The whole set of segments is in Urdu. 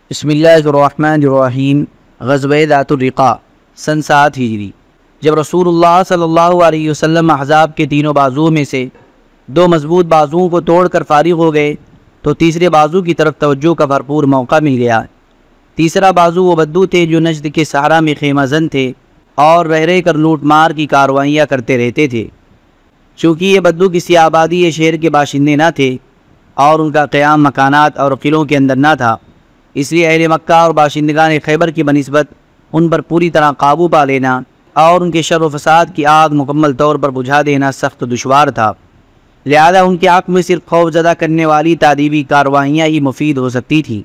بسم اللہ الرحمن الرحیم۔ غزوہ ذات الرقاع سن 7 ہجری۔ جب رسول اللہ صلی اللہ علیہ وسلم احزاب کے تینوں بازوؤں میں سے 2 مضبوط بازوؤں کو توڑ کر فارغ ہو گئے تو تیسرے بازو کی طرف توجہ کا بھرپور موقع مل گیا۔ تیسرا بازو وہ بدو تھے جو نجد کے صحرا میں خیمہ زن تھے اور رہ کر لوٹ مار کی کارروائیاں کرتے رہتے تھے۔ چونکہ یہ بدو کسی آبادی یا شہر کے باشندے نہ تھے اور ان کا قیام مکانات اور قلعوں کے اندر نہ تھا، اس لیے اہل مکہ اور باشندگان خیبر کی بنسبت ان پر پوری طرح قابو پا لینا اور ان کے شر و فساد کی آگ مکمل طور پر بجھا دینا سخت دشوار تھا۔ لہذا ان کے حق میں صرف خوف زدہ کرنے والی تادیبی کارروائیاں ہی مفید ہو سکتی تھیں۔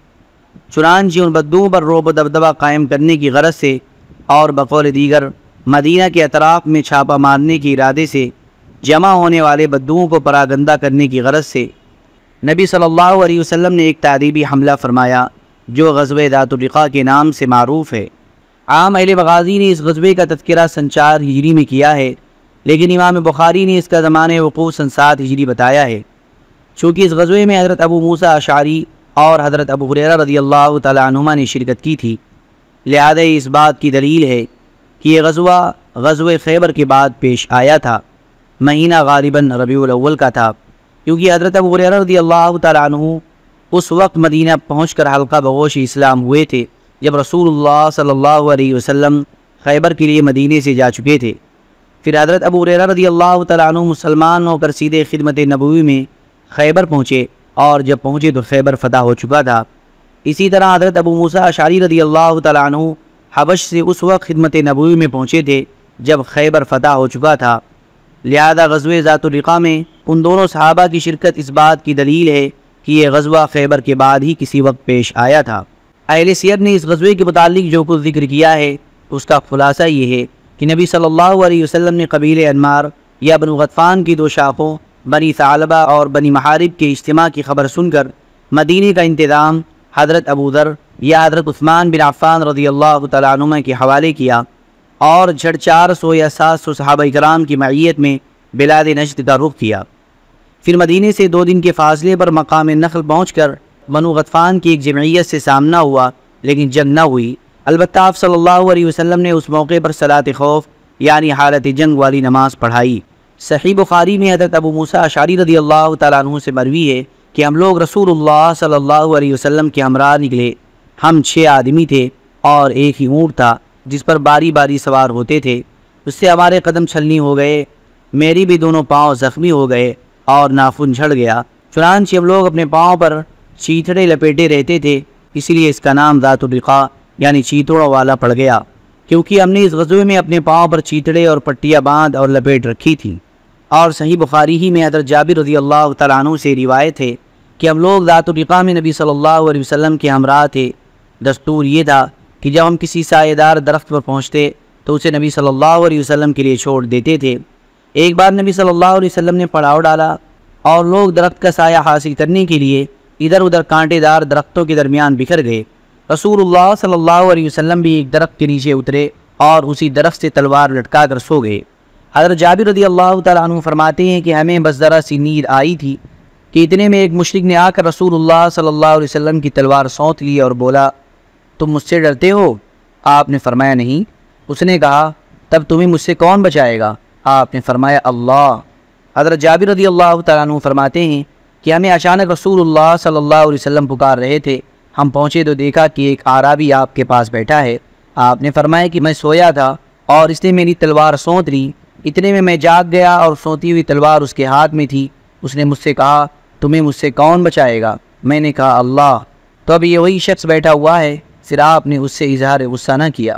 چنانچہ ان بدوؤں پر رعب و دبدبہ قائم کرنے کی غرض سے اور بقول دیگر مدینہ کے اطراف میں چھاپہ مارنے کے ارادے سے جمع ہونے والے بدوؤں کو پراگندہ کرنے کی غرض سے نبی صلی اللہ علیہ وسلم نے ایک تادیبی حملہ فرمایا جو غزوہ ذات الرقاع کے نام سے معروف ہے۔ عام اہل مغازی نے اس غزوے کا تذکرہ سن 4 ہجری میں کیا ہے، لیکن امام بخاری نے اس کا زمانہ وقوع سن 7 ہجری بتایا ہے۔ چونکہ اس غزوے میں حضرت ابو موسیٰ اشعری اور حضرت ابو ہریرہ رضی اللہ تعالی عنہما نے شرکت کی تھی، لہذا اس بات کی دلیل ہے کہ یہ غزوہ خیبر کے بعد پیش آیا تھا۔ مہینہ غالباً ربیع الاول کا تھا، کیونکہ حضرت ابو ہریرہ رضی اللہ تعالی عنہ اس وقت مدینہ پہنچ کر حلقہ بغوش اسلام ہوئے تھے جب رسول اللہ صلی اللہ علیہ وسلم خیبر کے لیے مدینے سے جا چکے تھے۔ پھر حضرت ابو ہریرہ رضی اللہ تعالیٰ عنہ مسلمان ہو کر سیدھے خدمت نبوی میں خیبر پہنچے، اور جب پہنچے تو خیبر فتح ہو چکا تھا۔ اسی طرح حضرت ابو موسیٰ اشعری رضی اللہ تعالیٰ عنہ حبش سے اس وقت خدمت نبوی میں پہنچے تھے جب خیبر فتح ہو چکا تھا۔ لہذا غزوہ ذات الرقاع میں ان دونوں صحابہ کی شرکت اس بات کی دلیل ہے کہ یہ غزوہ خیبر کے بعد ہی کسی وقت پیش آیا تھا۔ اہل سیر نے اس غزوے کے متعلق جو کچھ ذکر کیا ہے اس کا خلاصہ یہ ہے کہ نبی صلی اللہ علیہ وسلم نے قبیل انمار یا بنو غطفان کی 2 شاخوں بنی ثعلبہ اور بنی محارب کے اجتماع کی خبر سن کر مدینے کا انتظام حضرت ابو ذر یا حضرت عثمان بن عفان رضی اللہ تعالیٰ عنہ کے حوالے کیا اور 400 یا 700 صحابہ کرام کی معیت میں بلاد نجد کا رخ کیا۔ پھر مدینے سے 2 دن کے فاصلے پر مقام نخل پہنچ کر بنو غطفان کی ایک جمعیت سے سامنا ہوا، لیکن جنگ نہ ہوئی۔ البتہ آپ صلی اللہ علیہ وسلم نے اس موقع پر صلاۃ خوف یعنی حالت جنگ والی نماز پڑھائی۔ صحیح بخاری میں حضرت ابو موسیٰ اشعری رضی اللہ تعالیٰ عنہ سے مروی ہے کہ ہم لوگ رسول اللہ صلی اللہ علیہ وسلم کے ہمراہ نکلے۔ ہم 6 آدمی تھے اور ایک ہی اونٹ تھا جس پر باری باری سوار ہوتے تھے۔ اس سے ہمارے قدم چھلنی ہو گئے، میری بھی دونوں پاؤں زخمی ہو گئے اور ناخن جھڑ گیا۔ چنانچہ ہم لوگ اپنے پاؤں پر چیتڑے لپیٹے رہتے تھے، اس لیے اس کا نام ذات الرقاع یعنی چیتڑوں والا پڑ گیا، کیونکہ ہم نے اس غزوے میں اپنے پاؤں پر چیتڑے اور پٹیاں باندھ اور لپیٹ رکھی تھیں۔ اور صحیح بخاری ہی میں حضرت جابر رضی اللہ تعالیٰ عنہ سے روایت ہے کہ ہم لوگ ذات الرقاع میں نبی صلی اللہ علیہ وسلم کے ہمراہ تھے۔ دستور یہ تھا کہ جب ہم کسی سایہ دار درخت پر پہنچتے تو اسے نبی صلی اللہ علیہ وسلم کے لیے چھوڑ دیتے تھے۔ ایک بار نبی صلی اللہ علیہ وسلم نے پڑاؤ ڈالا اور لوگ درخت کا سایہ حاصل کرنے کے لیے ادھر ادھر کانٹے دار درختوں کے درمیان بکھر گئے۔ رسول اللہ صلی اللہ علیہ وسلم بھی ایک درخت کے نیچے اترے اور اسی درخت سے تلوار لٹکا کر سو گئے۔ حضرت جابر رضی اللہ تعالیٰ عنہ فرماتے ہیں کہ ہمیں بس ذرا سی نیند آئی تھی کہ اتنے میں ایک مشرک نے آ کر رسول اللہ صلی اللہ علیہ وسلم کی تلوار سونت لی اور بولا، تم مجھ سے ڈرتے ہو؟ آپ نے فرمایا نہیں۔ اس نے کہا، تب تمہیں مجھ سے کون بچائے گا؟ آپ نے فرمایا اللہ۔ حضرت جابر رضی اللہ تعالیٰ عنہ فرماتے ہیں کہ ہمیں اچانک رسول اللہ صلی اللہ علیہ وسلم پکار رہے تھے۔ ہم پہنچے تو دیکھا کہ ایک اعرابی آپ کے پاس بیٹھا ہے۔ آپ نے فرمایا کہ میں سویا تھا اور اس نے میری تلوار سونت لی۔ اتنے میں جاگ گیا اور سونتی ہوئی تلوار اس کے ہاتھ میں تھی۔ اس نے مجھ سے کہا، تمہیں مجھ سے کون بچائے گا؟ میں نے کہا اللہ۔ تو اب یہ وہی شخص بیٹھا ہوا ہے۔ پھر آپ نے اس سے اظہار غصہ نہ کیا۔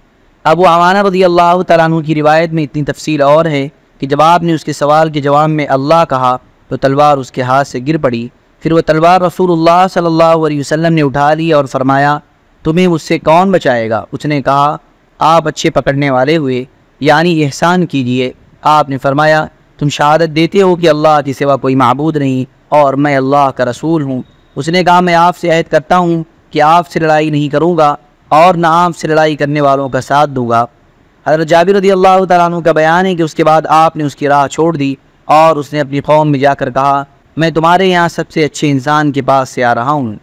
ابو عوانہ رضی اللہ تعالیٰ عنہ کی روایت میں اتنی تفصیل اور ہے کہ جب آپ نے اس کے سوال کے جواب میں اللہ کہا تو تلوار اس کے ہاتھ سے گر پڑی۔ پھر وہ تلوار رسول اللہ صلی اللہ علیہ وسلم نے اٹھا لی اور فرمایا، تمہیں مجھ سے کون بچائے گا؟ اس نے کہا، آپ اچھے پکڑنے والے ہوئے، یعنی احسان کیجئے۔ آپ نے فرمایا، تم شہادت دیتے ہو کہ اللہ کے سوا کوئی معبود نہیں اور میں اللہ کا رسول ہوں۔ اس نے کہا، میں آپ سے عہد کرتا ہوں کہ آپ سے لڑائی نہیں کروں گا اور نہ آپ سے لڑائی کرنے والوں کا ساتھ دوں گا۔ حضرت جابر رضی اللہ تعالیٰ عنہ کا بیان ہے کہ اس کے بعد آپ نے اس کی راہ چھوڑ دی اور اس نے اپنی قوم میں جا کر کہا، میں تمہارے یہاں سب سے اچھے انسان کے پاس سے آ رہا ہوں۔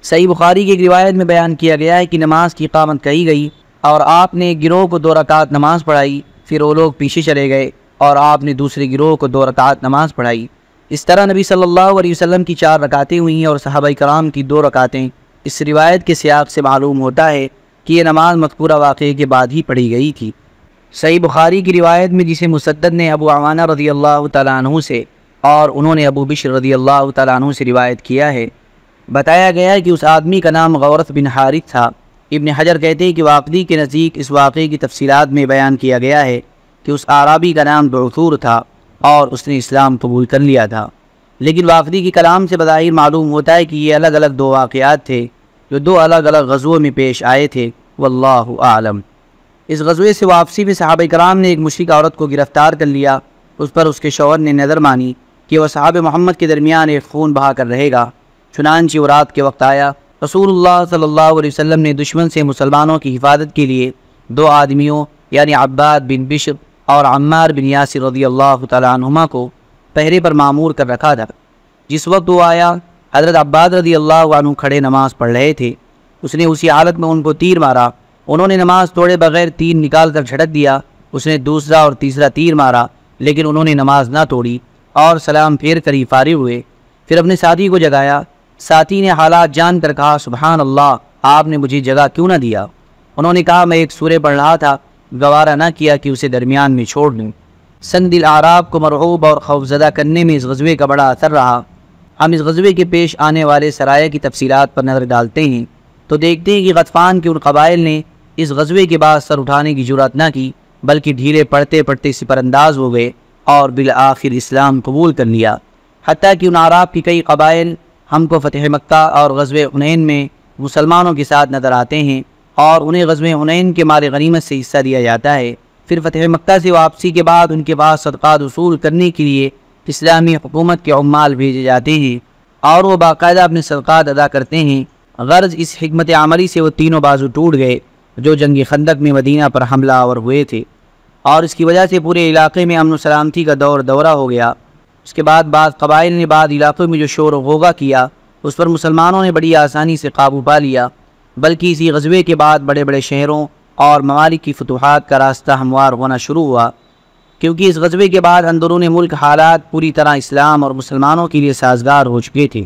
صحیح بخاری کی ایک روایت میں بیان کیا گیا ہے کہ نماز کی اقامت کہی گئی اور آپ نے گروہ کو 2 رکعت نماز پڑھائی، پھر وہ لوگ پیچھے چلے گئے اور آپ نے دوسرے گروہ کو 2 رکعت نماز پڑھائی۔ اس طرح نبی صلی اللہ علیہ وسلم کی 4 رکعتیں ہوئیں اور صحابہ کرام کی 2 رکعتیں۔ اس روایت کے سیاق سے معلوم ہوتا ہے کہ یہ نماز مذکورہ واقعے کے بعد ہی پڑھی گئی تھی۔ صحیح بخاری کی روایت میں، جسے مسدد نے ابو عوانہ رضی اللہ تعالیٰ عنہ سے اور انہوں نے ابو بشر رضی اللہ تعالیٰ عنہ سے روایت کیا ہے، بتایا گیا ہے کہ اس آدمی کا نام غورث بن حارث تھا۔ ابن حجر کہتے ہیں کہ واقعی کے نزدیک اس واقعے کی تفصیلات میں بیان کیا گیا ہے کہ اس اعرابی کا نام دعثور تھا اور اس نے اسلام قبول کر لیا تھا، لیکن واقعی کے کلام سے بظاہر معلوم ہوتا ہے کہ یہ الگ الگ 2 واقعات تھے جو 2 الگ الگ غزووں میں پیش آئے تھے، واللہ اعلم۔ اس غزوے سے واپسی میں صحابہ کرام نے ایک مشرک عورت کو گرفتار کر لیا۔ اس پر اس کے شوہر نے نظر مانی کہ وہ صحابہ محمد کے درمیان ایک خون بہا کر رہے گا۔ چنانچہ وہ رات کے وقت آیا۔ رسول اللہ صلی اللہ علیہ وسلم نے دشمن سے مسلمانوں کی حفاظت کے لیے 2 آدمیوں یعنی عباد بن بشر اور عمار بن یاسر رضی اللہ تعالیٰ عنہما کو پہرے پر معمور کر رکھا تھا۔ جس وقت وہ آیا، حضرت عباد رضی اللہ عنہ کھڑے نماز پڑھ رہے تھے۔ اس نے اسی حالت میں ان کو تیر مارا۔ انہوں نے نماز توڑے بغیر تیر نکال کر جھڑک دیا۔ اس نے دوسرا اور تیسرا تیر مارا، لیکن انہوں نے نماز نہ توڑی اور سلام پھیر کر ہی فارغ ہوئے۔ پھر اپنے ساتھی کو جگایا۔ ساتھی نے حالات جان کر کہا، سبحان اللہ، آپ نے مجھے جگہ کیوں نہ دیا؟ انہوں نے کہا، میں ایک سورہ پڑھ رہا تھا، گوارا نہ کیا کہ اسے درمیان میں چھوڑ دوں۔ سنگ دل اعراب کو مرعوب اور خوفزدہ کرنے میں اس غزوے کا بڑا اثر رہا۔ ہم اس غزوے کے پیش آنے والے سرایہ کی تفصیلات پر نظر ڈالتے ہیں تو دیکھتے ہیں کہ غطفان کے ان قبائل نے اس غزوے کے بعد سر اٹھانے کی جرات نہ کی، بلکہ ڈھیلے پڑتے پڑتے سپر انداز ہو گئے اور بالآخر اسلام قبول کر لیا۔ حتیٰ کہ ان اعراب کی کئی قبائل ہم کو فتح مکہ اور غزوہ حنین میں مسلمانوں کے ساتھ نظر آتے ہیں اور انہیں غزوہ حنین کے مال غنیمت سے حصہ دیا جاتا ہے۔ پھر فتح مکہ سے واپسی کے بعد ان کے پاس صدقات وصول کرنے کے لیے اسلامی حکومت کے عمال بھیجے جاتے ہیں اور وہ باقاعدہ اپنے صدقات ادا کرتے ہیں۔ غرض اس حکمت عملی سے وہ تینوں بازو ٹوٹ گئے جو جنگ خندق میں مدینہ پر حملہ آور ہوئے تھے، اور اس کی وجہ سے پورے علاقے میں امن و سلامتی کا دورہ ہو گیا۔ اس کے بعد بعض قبائل نے بعض علاقوں میں جو شور و غوغا کیا، اس پر مسلمانوں نے بڑی آسانی سے قابو پا لیا، بلکہ اسی غزوے کے بعد بڑے بڑے شہروں اور ممالک کی فتوحات کا راستہ ہموار ہونا شروع ہوا، کیونکہ اس غزوے کے بعد اندرون ملک حالات پوری طرح اسلام اور مسلمانوں کے لیے سازگار ہو چکے تھے۔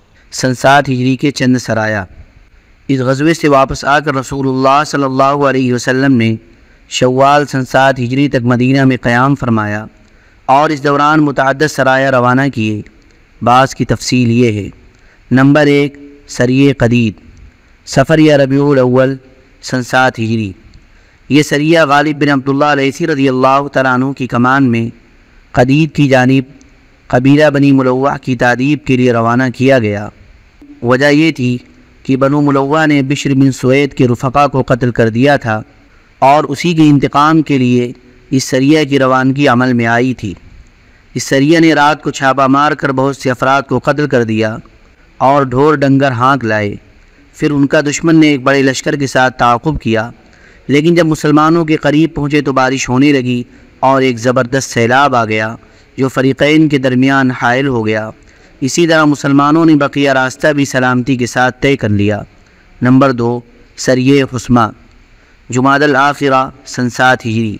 سن 7 ہجری کے چند سرایہ۔ اس غزوے سے واپس آ کر رسول اللہ صلی اللہ علیہ وسلم نے شوال سن 7 ہجری تک مدینہ میں قیام فرمایا اور اس دوران متعدد سرایہ روانہ کیے۔ بعض کی تفصیل یہ ہے: نمبر 1، سریہ قدید، سفر یا ربیع الاول سن 7 ہجری۔ یہ سریہ غالب بن عبداللہ علیسی رضی اللہ تعالیٰ عنہ کی کمان میں قدید کی جانب قبیلہ بنی ملوہ کی تعذیب کے لیے روانہ کیا گیا۔ وجہ یہ تھی کہ بنو ملوہ نے بشر بن سوید کے رفقا کو قتل کر دیا تھا اور اسی کے انتقام کے لیے اس سریہ کی روانگی عمل میں آئی تھی۔ اس سریہ نے رات کو چھاپا مار کر بہت سے افراد کو قتل کر دیا اور ڈھور ڈنگر ہانک لائے۔ پھر ان کا دشمن نے ایک بڑے لشکر کے ساتھ تعاقب کیا، لیکن جب مسلمانوں کے قریب پہنچے تو بارش ہونے لگی اور ایک زبردست سیلاب آ گیا جو فریقین کے درمیان حائل ہو گیا۔ اسی طرح مسلمانوں نے بقیہ راستہ بھی سلامتی کے ساتھ طے کر لیا۔ نمبر 2، سریہ خصمہ، جمادی الاخرہ سن 7 ہجری۔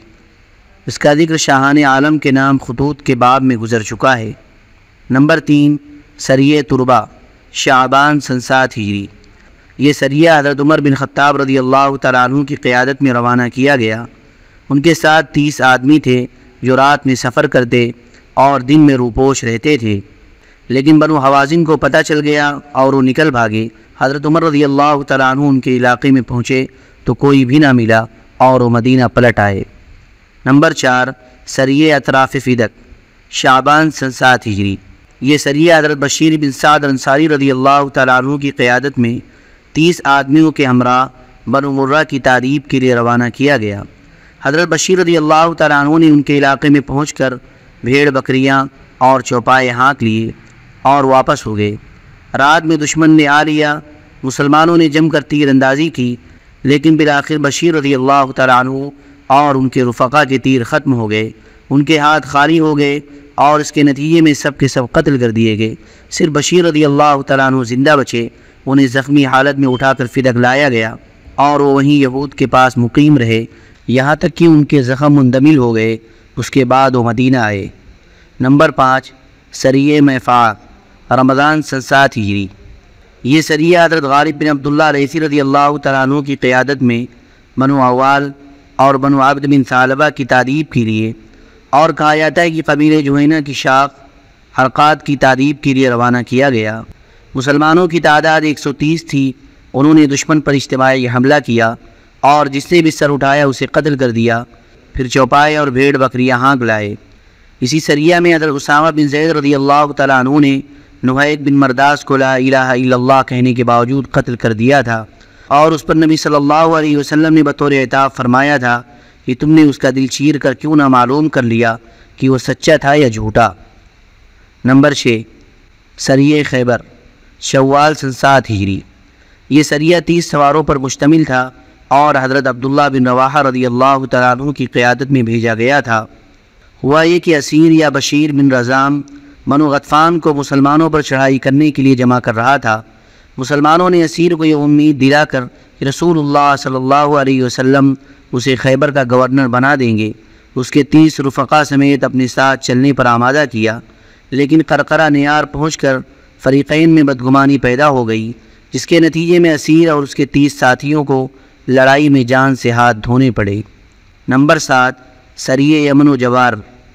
اس کا ذکر شاہان عالم کے نام خطوط کے باب میں گزر چکا ہے۔ نمبر 3، سریہ تربہ، شعبان سن 7 ہجری۔ یہ سریہ حضرت عمر بن خطاب رضی اللہ تعالیٰ عنہ کی قیادت میں روانہ کیا گیا۔ ان کے ساتھ 30 آدمی تھے جو رات میں سفر کرتے اور دن میں روپوش رہتے تھے، لیکن بنو حوازن کو پتہ چل گیا اور وہ نکل بھاگے۔ حضرت عمر رضی اللہ تعالیٰ عنہ ان کے علاقے میں پہنچے تو کوئی بھی نہ ملا اور وہ مدینہ پلٹ آئے۔ نمبر 4، سریہ اطراف فدق، شعبان سن 7 ہجری۔ یہ سریہ حضرت بشیر بن سعد انصاری رضی اللہ تعالیٰ عنہ کی قیادت میں 30 آدمیوں کے ہمراہ بنو مرہ کی تعذیب کے لیے روانہ کیا گیا۔ حضرت بشیر رضی اللہ تعالیٰ عنہ نے ان کے علاقے میں پہنچ کر بھیڑ بکریاں اور چوپائے ہانک لیے اور واپس ہو گئے۔ رات میں دشمن نے آ لیا، مسلمانوں نے جم کر تیر اندازی کی، لیکن بالآخر بشیر رضی اللہ تعالیٰ عنہ اور ان کے رفقا کے تیر ختم ہو گئے، ان کے ہاتھ خالی ہو گئے اور اس کے نتیجے میں سب کے سب قتل کر دیے گئے۔ صرف بشیر رضی اللہ تعالیٰ عنہ زندہ بچے انہیں زخمی حالت میں اٹھا کر فدق لایا گیا اور وہ وہیں یہود کے پاس مقیم رہے یہاں تک کہ ان کے زخم مندمل ہو گئے۔ اس کے بعد وہ مدینہ آئے۔ نمبر 5، سریہ میفاع، رمضان سن 7 ہجری۔ یہ سریہ حضرت غالب بن عبداللہ ریثی رضی اللہ تعالیٰ عنہ کی قیادت میں بنو عوال اور بنو عبد بن ثعلبہ کی تادیب کے لیے، اور کہا جاتا ہے کہ قبیلہ جوہینہ کی شاخ حرقات کی تادیب کے لیے روانہ کیا گیا۔ مسلمانوں کی تعداد 130 تھی۔ انہوں نے دشمن پر اجتماعی حملہ کیا اور جس نے بھی سر اٹھایا اسے قتل کر دیا، پھر چوپائے اور بھیڑ بکریاں ہانک لائے۔ اسی سریہ میں حضرت اسامہ بن زید رضی اللہ تعالیٰ عنہ نے نہیک بن مرداس کو لا الہ الا اللہ کہنے کے باوجود قتل کر دیا تھا، اور اس پر نبی صلی اللہ علیہ وسلم نے بطور عتاب فرمایا تھا کہ تم نے اس کا دل چیر کر کیوں نہ معلوم کر لیا کہ وہ سچا تھا یا جھوٹا۔ نمبر 6، سریہ خیبر، شوال سن 7 ہجری۔ یہ سریہ 30 سواروں پر مشتمل تھا اور حضرت عبداللہ بن رواحہ رضی اللہ تعالیٰ عنہ کی قیادت میں بھیجا گیا تھا۔ ہوا یہ کہ اسیر یا بشیر بن رزام بنو غطفان کو مسلمانوں پر چڑھائی کرنے کے لیے جمع کر رہا تھا۔ مسلمانوں نے اسیر کو یہ امید دلا کر کہ رسول اللہ صلی اللہ علیہ وسلم اسے خیبر کا گورنر بنا دیں گے، اس کے 30 رفقا سمیت اپنے ساتھ چلنے پر آمادہ کیا، لیکن قرقرہ نیار پہنچ کر فریقین میں بدگمانی پیدا ہو گئی، جس کے نتیجے میں اسیر اور اس کے 30 ساتھیوں کو لڑائی میں جان سے ہاتھ دھونے پڑے۔ نمبر 7، سریہ یمن و جوار،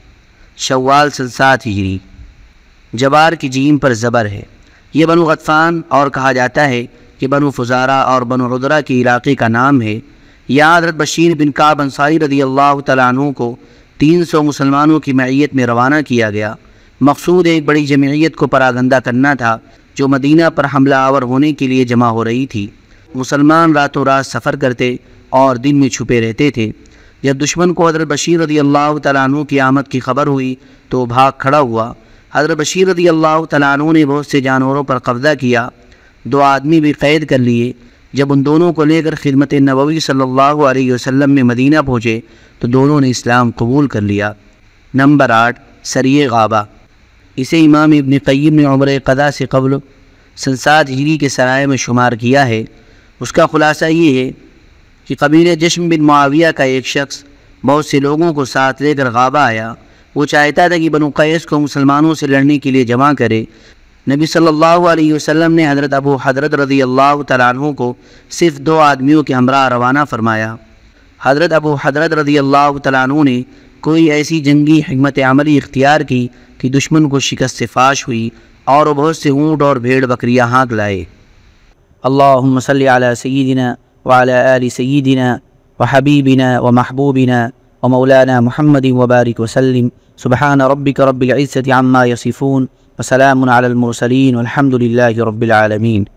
شوال سن 7 ہجری۔ جوار کی جیم پر زبر ہے۔ یہ بنو غطفان اور کہا جاتا ہے کہ بنو فزارہ اور بنو عذرہ کے علاقے کا نام ہے۔ یہاں حضرت بشیر بن کعب انصاری رضی اللہ تعالیٰ عنہ کو 300 مسلمانوں کی معیت میں روانہ کیا گیا۔ مقصود ایک بڑی جمعیت کو پراگندہ کرنا تھا جو مدینہ پر حملہ آور ہونے کے لیے جمع ہو رہی تھی۔ مسلمان راتوں رات سفر کرتے اور دن میں چھپے رہتے تھے۔ جب دشمن کو حضرت بشیر رضی اللہ تعالیٰ عنہ کی آمد کی خبر ہوئی تو وہ بھاگ کھڑا ہوا۔ حضرت بشیر رضی اللہ تعالیٰ عنہ نے بہت سے جانوروں پر قبضہ کیا، 2 آدمی بھی قید کر لیے۔ جب ان دونوں کو لے کر خدمت نبوی صلی اللہ علیہ وسلم میں مدینہ پہنچے تو دونوں نے اسلام قبول کر لیا۔ نمبر 8، سریہ غابہ۔ اسے امام ابن قیم نے عمر قضا سے قبل سن 7 ہجری کے سرائے میں شمار کیا ہے۔ اس کا خلاصہ یہ ہے کہ قبیلہ جشم بن معاویہ کا ایک شخص بہت سے لوگوں کو ساتھ لے کر غابہ آیا۔ وہ چاہتا تھا کہ بنو قیس کو مسلمانوں سے لڑنے کے لیے جمع کرے۔ نبی صلی اللہ علیہ وسلم نے حضرت ابو حضرت رضی اللہ تعالیٰ عنہ کو صرف 2 آدمیوں کے ہمراہ روانہ فرمایا۔ حضرت ابو حضرت رضی اللہ تعالیٰ عنہ نے کوئی ایسی جنگی حکمت عملی اختیار کی کہ دشمن کو شکست فاش ہوئی اور وہ بہت سے اونٹ اور بھیڑ بکریاں ہانک لائے۔ اللہم صلی علی سیدنا وعلی آل سیدنا وحبیبنا ومحبوبنا ومولانا محمد وبارک وسلم۔ سبحان ربک رب العزة عما یصفون وسلام علی المرسلین والحمد للہ رب العالمین۔